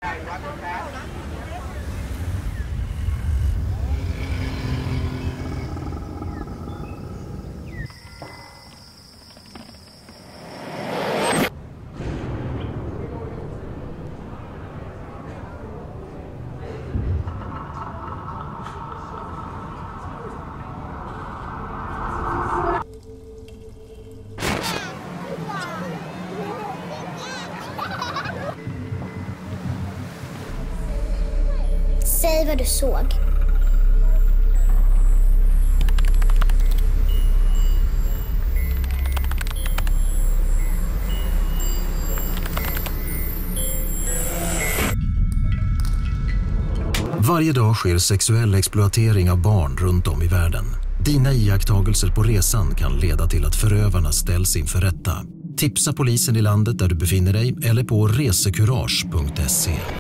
Säg vad du såg. Varje dag sker sexuell exploatering av barn runt om i världen. Dina iakttagelser på resan kan leda till att förövarna ställs inför rätta. Tipsa polisen i landet där du befinner dig eller på resekurage.se.